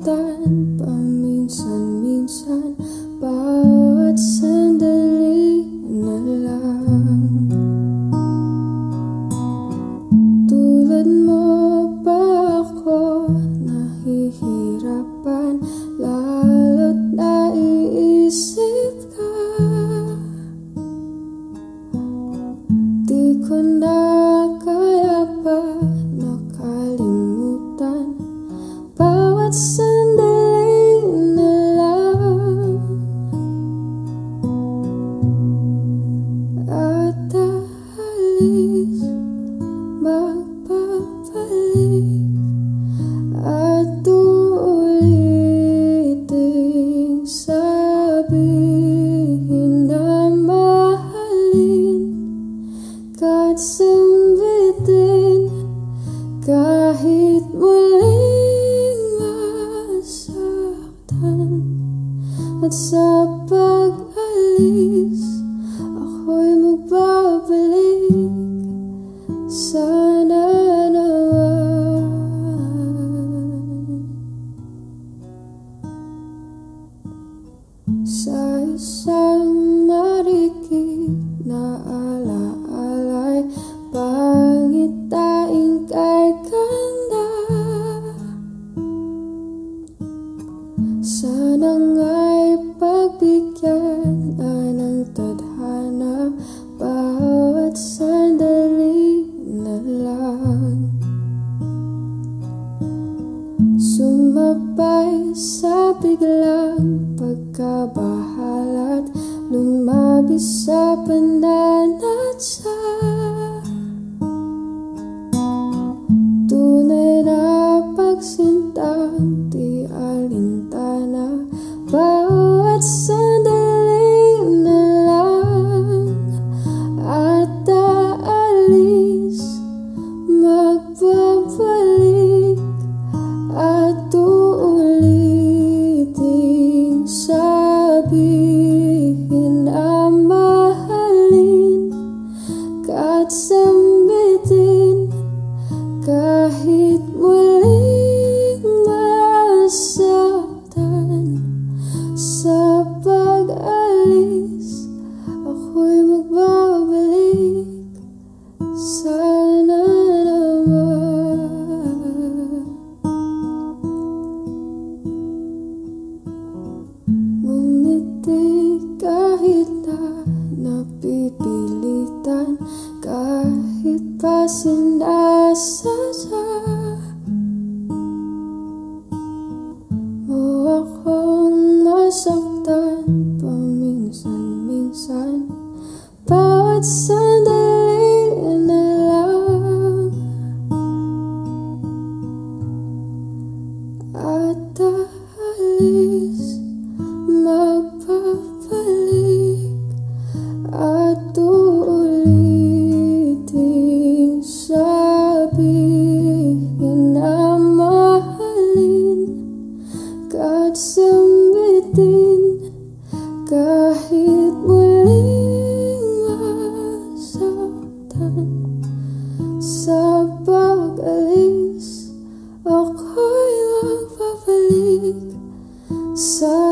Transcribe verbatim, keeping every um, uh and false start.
masaktan paminsan-minsan, bawat sandali na lang. Tulad mo ba ako nahihirapan, lalo't naiisip ka? Di ko na kaya pa nakalimutan bawat sandali na lang. At aalis, magpapalik, at uuliting sabihin na mahalin, kahit sambitin, kahit muling masaktan. At sa pag-alis, ako'y magbabalik, sana naman. Sa isang marikit na ala-alay, pangitain kay ganda. Sana nga'y pagbigyan ng tadhana bawat sandali na lang. Sumabay sa biglang pagkabahalat, lumabis sa pananatsa. Tunay na pagsintang di alintana, bawat sandali na lang. At aalis, magbabalik, at uuliting sabihin na mahalin, kahit sambitin, kahit muling masaktan. Sa pag-alis, ako'y magbabalik, sana naman. Ngumiti kahit na napipilitan, kahit pa sinasadya mo akong masaktan paminsan-minsan, bawat sandali na lang. At aalis, magpapalik, at uuliting sabihin na mahalin, kahit sambitin, kahit muling masaktan. Sa pag-alis, ako'y magbabalik, sa